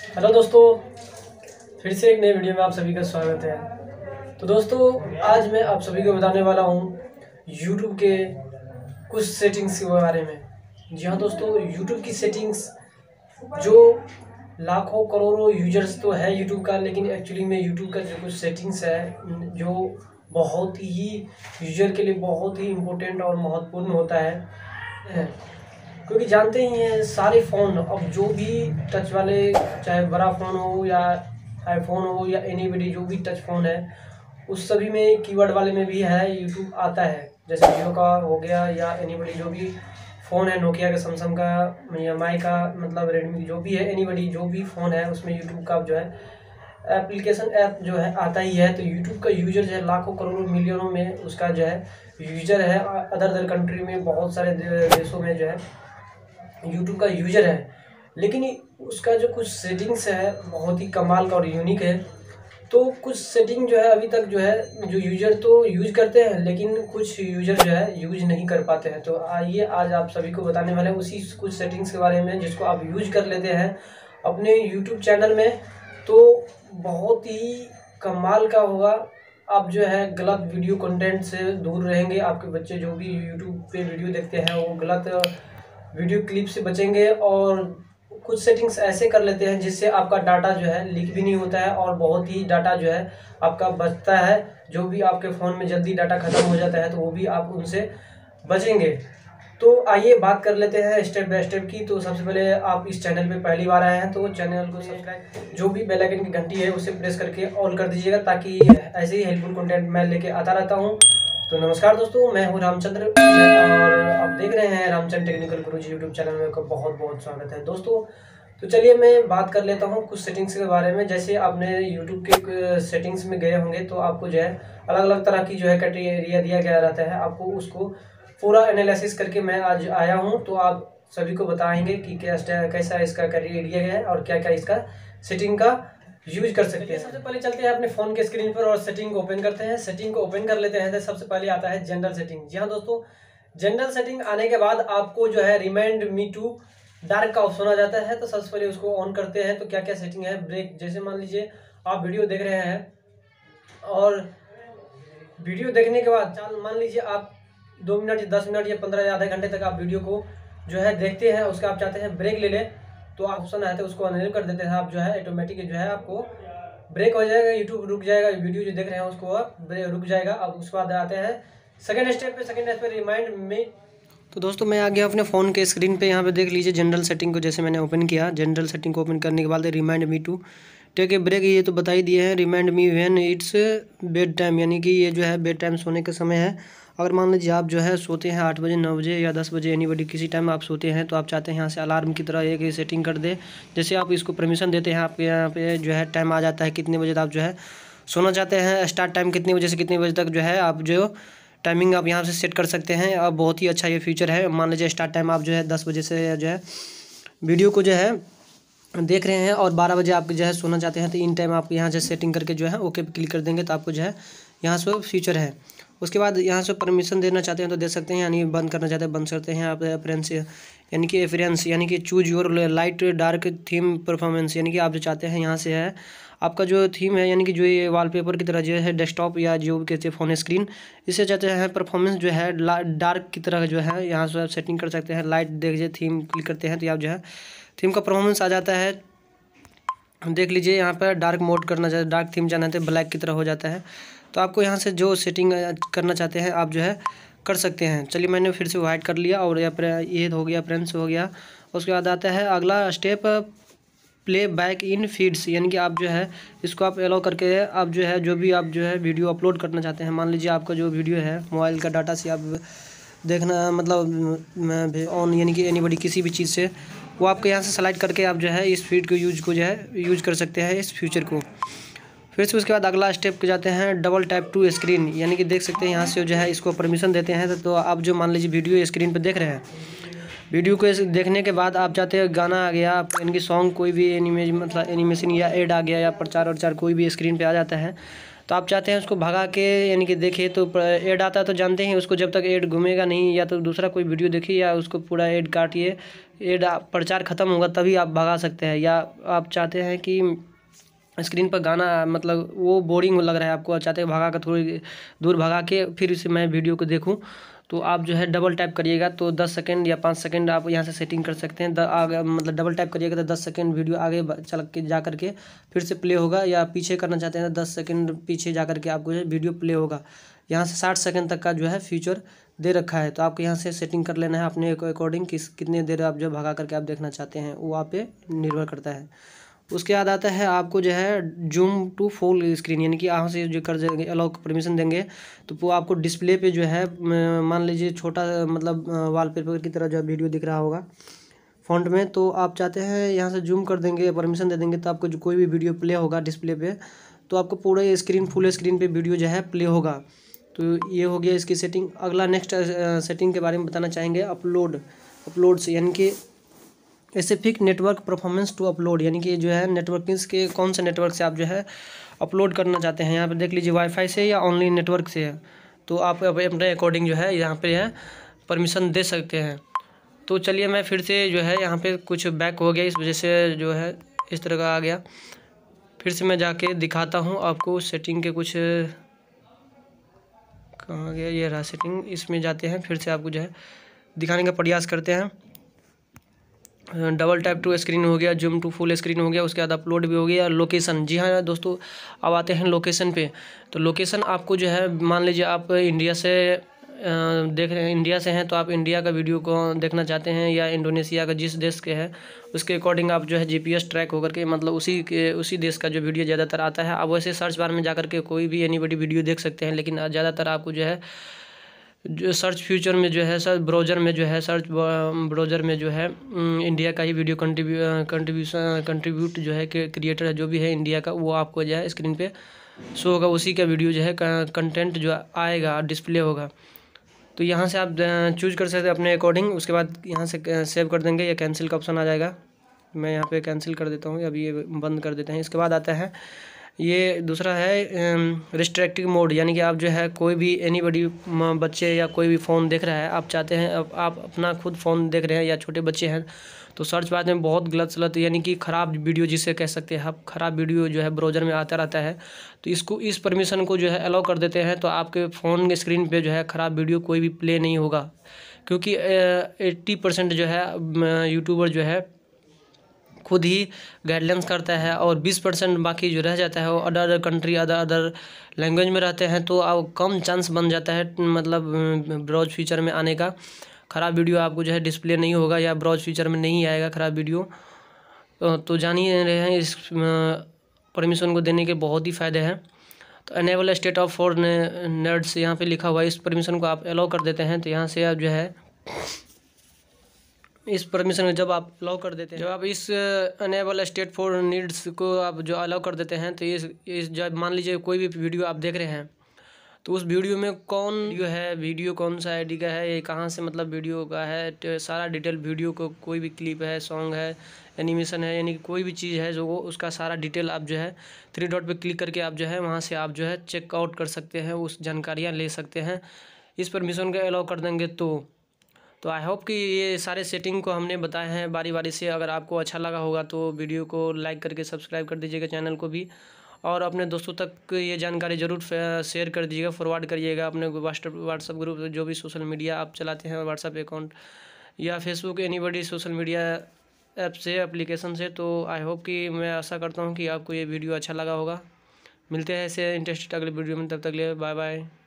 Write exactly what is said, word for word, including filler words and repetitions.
Hello दोस्तों, फिर से एक नई वीडियो में आप सभी का स्वागत है। तो दोस्तों, आज मैं आप सभी को बताने वाला हूँ यूट्यूब के कुछ सेटिंग्स के बारे में। जी हाँ दोस्तों, यूट्यूब की सेटिंग्स जो लाखों करोड़ों यूजर्स तो है यूट्यूब का, लेकिन एक्चुअली में यूट्यूब का जो कुछ सेटिंग्स है जो बहुत ही यूजर के लिए बहुत ही इम्पोर्टेंट और महत्वपूर्ण होता है, क्योंकि जानते ही हैं सारे फ़ोन अब जो भी टच वाले, चाहे बड़ा फ़ोन हो या आईफोन हो या एनीबडी जो भी टच फ़ोन है, उस सभी में कीवर्ड वाले में भी है यूट्यूब आता है। जैसे जियो का हो गया या एनीबडी जो भी फ़ोन है, नोकिया का, सैमसंग का या एम आई का, मतलब रेडमी जो भी है, एनीबडी जो भी फ़ोन है उसमें यूट्यूब का जो है एप्लीकेशन ऐप जो है आता ही है। तो यूट्यूब का यूजर जो है लाखों करोड़ों मिलियनों में उसका जो है यूजर है। अदर अदर कंट्री में बहुत सारे देशों में जो है यूट्यूब का यूजर है, लेकिन उसका जो कुछ सेटिंग्स है बहुत ही कमाल का और यूनिक है। तो कुछ सेटिंग जो है अभी तक जो है जो यूजर तो यूज करते हैं, लेकिन कुछ यूजर जो है यूज नहीं कर पाते हैं। तो आइए आज आप सभी को बताने वाले हैं उसी कुछ सेटिंग्स के बारे में, जिसको आप यूज कर लेते हैं अपने यूट्यूब चैनल में तो बहुत ही कमाल का होगा। आप जो है गलत वीडियो कंटेंट से दूर रहेंगे। आपके बच्चे जो भी यूट्यूब पे वीडियो देखते हैं वो गलत वीडियो क्लिप से बचेंगे। और कुछ सेटिंग्स ऐसे कर लेते हैं जिससे आपका डाटा जो है लीक भी नहीं होता है और बहुत ही डाटा जो है आपका बचता है। जो भी आपके फ़ोन में जल्दी डाटा ख़त्म हो जाता है तो वो भी आप उनसे बचेंगे। तो आइए बात कर लेते हैं स्टेप बाय स्टेप की। तो सबसे पहले आप इस चैनल पे पहली बार आए हैं तो चैनल को सब्सक्राइब, जो भी बेल आइकन की घंटी है उसे प्रेस करके ऑल कर दीजिएगा, ताकि ऐसे ही हेल्पफुल कंटेंट मैं लेके आता रहता हूँ। तो नमस्कार दोस्तों, मैं हूँ रामचंद्र और आप देख रहे हैं Ramchandra technical Guruji YouTube channel में। आपका बहुत बहुत स्वागत है दोस्तों। तो चलिए मैं बात कर लेता हूँ कुछ सेटिंग्स के बारे में। जैसे आपने यूट्यूब के सेटिंग्स में गए होंगे तो आपको जो है अलग अलग तरह की जो है कैटेगरी दिया गया रहता है। आपको उसको पूरा एनालिसिस करके मैं आज आया हूँ, तो आप सभी को बताएंगे कि क्या कैसा इसका कैटेगरी दिया गया है और क्या क्या इसका सेटिंग का यूज कर सकते हैं। सबसे पहले चलते हैं अपने फ़ोन के स्क्रीन पर और सेटिंग को ओपन करते हैं। सेटिंग को ओपन कर लेते हैं तो सबसे पहले आता है जनरल सेटिंग। जी हाँ दोस्तों, जनरल सेटिंग आने के बाद आपको जो है रिमाइंड मी टू डार्क का ऑप्शन आ जाता है। तो सबसे पहले उसको ऑन करते हैं। तो क्या क्या सेटिंग है, ब्रेक, जैसे मान लीजिए आप वीडियो देख रहे हैं और वीडियो देखने के बाद मान लीजिए आप दो मिनट या दस मिनट या पंद्रह या आधे घंटे तक आप वीडियो को जो है देखते हैं, उसका आप चाहते हैं ब्रेक ले लें तो ऑप्शन आया था उसको अनइनेबल कर देते हैं। आप जो है ऑटोमेटिक जो है आपको ब्रेक हो जाएगा, यूट्यूब रुक जाएगा, वीडियो जो देख रहे हैं उसको आप रुक जाएगा। अब उसके बाद आते हैं सेकंड स्टेप पे। सेकंड स्टेप पे रिमाइंड में। तो दोस्तों मैं आ गया अपने फ़ोन के स्क्रीन पे। यहाँ पे देख लीजिए जनरल सेटिंग को जैसे मैंने ओपन किया। जनरल सेटिंग को ओपन करने के बाद remind me to take a break, ये तो बता ही दिए हैं। Remind me when it's bedtime, यानी कि ये जो है बेड टाइम, सोने का समय है। अगर मान लीजिए आप जो है सोते हैं आठ बजे, नौ बजे या दस बजे, एनीबडी किसी टाइम आप सोते हैं, तो आप चाहते हैं यहाँ से अलार्म की तरह एक सेटिंग कर दे। जैसे आप इसको परमिशन देते हैं, आपके यहाँ पे जो है टाइम आ जाता है कितने बजे आप जो है सोना चाहते हैं, स्टार्ट टाइम कितने बजे से कितने बजे तक जो है आप जो टाइमिंग आप यहाँ से सेट कर सकते हैं। अब बहुत ही अच्छा ये फीचर है। मान लीजिए स्टार्ट टाइम आप जो है दस बजे से जो है वीडियो को जो है देख रहे हैं और बारह बजे आप जो है सोना चाहते हैं, तो इन टाइम आप यहाँ से सेटिंग करके जो है ओके पे क्लिक कर देंगे तो आपको जो है यहाँ से फीचर है। उसके बाद यहाँ से परमिशन देना चाहते हैं तो दे सकते हैं, यानी बंद करना चाहते हैं बंद करते हैं। आप प्रेफरेंस यानी कि प्रेफरेंस यानी कि choose your light dark theme performance, यानी कि आप जो चाहते हैं यहाँ से है आपका जो थीम है, यानी कि जो ये वॉलपेपर की तरह जो है डेस्कटॉप या जो भी कहते हैं फ़ोन स्क्रीन, इसे चाहते हैं परफॉर्मेंस जो है डार्क की तरह जो है यहाँ से आप सेटिंग कर सकते हैं। लाइट देखिए थीम क्लिक करते हैं तो आप जो है थीम का परफॉर्मेंस आ जाता है। देख लीजिए यहाँ पर डार्क मोड करना चाहते, डार्क थीम जाना है ब्लैक की तरह हो जाता है। तो आपको यहाँ से जो सेटिंग करना चाहते हैं आप जो है कर सकते हैं। चलिए मैंने फिर से वाइट कर लिया और ये हो गया, फ्रेंड्स हो गया। उसके बाद आता है अगला step playback in feeds, यानी कि आप जो है इसको आप अलाउ करके आप जो है जो भी आप जो है वीडियो अपलोड करना चाहते हैं, मान लीजिए आपका जो वीडियो है मोबाइल का डाटा से आप देखना, मतलब ऑन यानी कि एनीबडी किसी भी चीज़ से, वो आपको यहाँ से सेलेक्ट करके आप जो है इस फीड को यूज को जो है यूज कर सकते हैं इस फीचर को। फिर से उसके बाद अगला स्टेप पे जाते हैं डबल टैप टू स्क्रीन, यानी कि देख सकते हैं यहाँ से जो है इसको परमिशन देते हैं। तो आप जो मान लीजिए वीडियो स्क्रीन पे देख रहे हैं, वीडियो को देखने के बाद आप चाहते हैं गाना आ गया, यानी कि सॉन्ग कोई भी एनिमेज मतलब एनिमेशन या एड आ गया या प्रचार प्रचार कोई भी स्क्रीन पे आ जाता है, तो आप चाहते हैं उसको भगा के यानी कि देखिए तो ऐड आता है तो जानते हैं उसको जब तक ऐड घूमेगा नहीं या तो दूसरा कोई वीडियो देखिए या उसको पूरा ऐड काटिए, ऐड प्रचार ख़त्म होगा तभी आप भगा सकते हैं। या आप चाहते हैं कि स्क्रीन पर गाना मतलब वो बोरिंग लग रहा है आपको, चाहते हैं भगा कर थोड़ी दूर भगा के फिर इसे मैं वीडियो को देखूं, तो आप जो है डबल टैप करिएगा तो दस सेकंड या पाँच सेकंड आप यहाँ से सेटिंग कर सकते हैं। द आगे मतलब डबल टैप करिएगा तो दस सेकंड वीडियो आगे चल के जा करके फिर से प्ले होगा, या पीछे करना चाहते हैं तो दस सेकंड पीछे जा करके आपको जो है वीडियो प्ले होगा। यहाँ से साठ सेकंड तक का जो है फीचर दे रखा है, तो आपको यहाँ से सेटिंग कर लेना है अपने अकॉर्डिंग किस कितने देर आप जो भगा करके आप देखना चाहते हैं, वो आप पे निर्भर करता है। उसके बाद आता है आपको जो है जूम टू फुल स्क्रीन, यानी कि यहाँ से जो कर देंगे अलाउ परमिशन देंगे तो वो आपको डिस्प्ले पे जो है मान लीजिए छोटा मतलब वॉलपेपर की तरह जो वीडियो दिख रहा होगा फ़ॉन्ट में, तो आप चाहते हैं यहाँ से जूम कर देंगे, परमिशन दे देंगे तो आपको जो कोई भी वीडियो प्ले होगा डिस्प्ले पे तो आपको पूरे स्क्रीन फुल स्क्रीन पे वीडियो जो है प्ले होगा। तो ये हो गया इसकी सेटिंग। अगला नेक्स्ट सेटिंग के बारे में बताना चाहेंगे अपलोड अपलोड से, यानी कि specific network performance to upload, यानी कि जो है नेटवर्किंग के कौन से नेटवर्क से आप जो है अपलोड करना चाहते हैं। यहाँ पे देख लीजिए वाईफाई से या ऑनलाइन नेटवर्क से है, तो आप अपने अकॉर्डिंग जो है यहाँ पे है परमिशन दे सकते हैं। तो चलिए मैं फिर से जो है यहाँ पे कुछ बैक हो गया, इस वजह से जो है इस तरह का आ गया। फिर से मैं जाके दिखाता हूँ आपको सेटिंग के कुछ, कहाँ गया ये रहा सेटिंग, इसमें जाते हैं फिर से आपको जो है दिखाने का प्रयास करते हैं। डबल टैप टू स्क्रीन हो गया, जूम टू फुल स्क्रीन हो गया, उसके बाद अपलोड भी हो गया। लोकेशन, जी हाँ दोस्तों अब आते हैं लोकेशन पे। तो लोकेशन आपको जो है मान लीजिए आप इंडिया से देख रहे हैं, इंडिया से हैं तो आप इंडिया का वीडियो को देखना चाहते हैं या इंडोनेशिया का जिस देश के है उसके अकॉर्डिंग आप जो है जीपीएस ट्रैक होकर के मतलब उसी के उसी देश का जो वीडियो ज़्यादातर आता है। आप वैसे सर्च बार में जाकर के कोई भी एनीबॉडी वीडियो देख सकते हैं, लेकिन ज़्यादातर आपको जो है जो सर्च फ्यूचर में जो है सर ब्राउज़र में जो है सर्च ब्राउज़र में जो है इंडिया का ही वीडियो कंट्रीब्यू कंट्रीब्यूशन कंट्रीब्यूट जो है क्रिएटर है जो भी है इंडिया का, वो आपको जो है स्क्रीन पे शो होगा, उसी का वीडियो जो है कंटेंट जो आएगा डिस्प्ले होगा। तो यहाँ से आप चूज कर सकते हैं अपने अकॉर्डिंग। उसके बाद यहाँ से सेव कर देंगे या कैंसिल का ऑप्शन आ जाएगा, मैं यहाँ पे कैंसिल कर देता हूँ, अभी ये बंद कर देते हैं। इसके बाद आता है ये दूसरा है रिस्ट्रिक्टिव मोड, यानी कि आप जो है कोई भी एनीबॉडी बच्चे या कोई भी फ़ोन देख रहा है, आप चाहते हैं अब आप अपना खुद फ़ोन देख रहे हैं या छोटे बच्चे हैं तो सर्च बार में बहुत गलत सलत यानी कि ख़राब वीडियो जिसे कह सकते हैं आप, ख़राब वीडियो जो है ब्राउज़र में आता रहता है, तो इसको इस परमिशन को जो है अलाउ कर देते हैं तो आपके फ़ोन के स्क्रीन पे जो है ख़राब वीडियो कोई भी प्ले नहीं होगा। क्योंकि एट्टी परसेंट जो है यूट्यूबर जो है खुद ही गाइडलाइंस करता है और बीस परसेंट बाकी जो रह जाता है वो other other country other other language में रहते हैं, तो अब कम चांस बन जाता है मतलब ब्राउज फीचर में आने का। ख़राब वीडियो आपको जो है डिस्प्ले नहीं होगा या ब्राउज फीचर में नहीं आएगा ख़राब वीडियो। तो जान ही रहे हैं इस परमिशन को देने के बहुत ही फ़ायदे हैं। तो enable state of for nerds यहाँ पे लिखा हुआ है, इस परमिशन को आप अलाउ कर देते हैं। तो यहाँ से आप जो है इस परमिशन को जब आप अलाउ कर देते हैं, जब आप इस अनेबल स्टेट फॉर नीड्स को आप जो अलाउ कर देते हैं तो इस इस जब मान लीजिए कोई भी वीडियो आप देख रहे हैं तो उस वीडियो में कौन वीडियो है, वीडियो कौन सा आईडी का है, ये कहाँ से मतलब वीडियो का है, तो सारा डिटेल वीडियो को कोई भी क्लिप है, सॉन्ग है, एनिमेशन है, यानी कि कोई भी चीज़ है जो वो उसका सारा डिटेल आप जो है थ्री डॉट पे क्लिक करके आप जो है वहाँ से आप जो है चेकआउट कर सकते हैं, उस जानकारियाँ ले सकते हैं इस परमिशन का अलाउ कर देंगे। तो तो आई होप कि ये सारे सेटिंग को हमने बताए हैं बारी बारी से। अगर आपको अच्छा लगा होगा तो वीडियो को लाइक करके सब्सक्राइब कर दीजिएगा चैनल को भी, और अपने दोस्तों तक ये जानकारी ज़रूर शेयर कर दीजिएगा, फॉरवर्ड करिएगा अपने व्हाट्सएप व्हाट्सएप ग्रुप जो भी सोशल मीडिया आप चलाते हैं व्हाट्सएप अकाउंट या Facebook anybody social media app से एप्लीकेशन से। तो आई होप कि मैं आशा करता हूँ कि आपको ये वीडियो अच्छा लगा होगा। मिलते हैं ऐसे इंटरेस्टेड अगले वीडियो में, तब तक ले बाय बाय।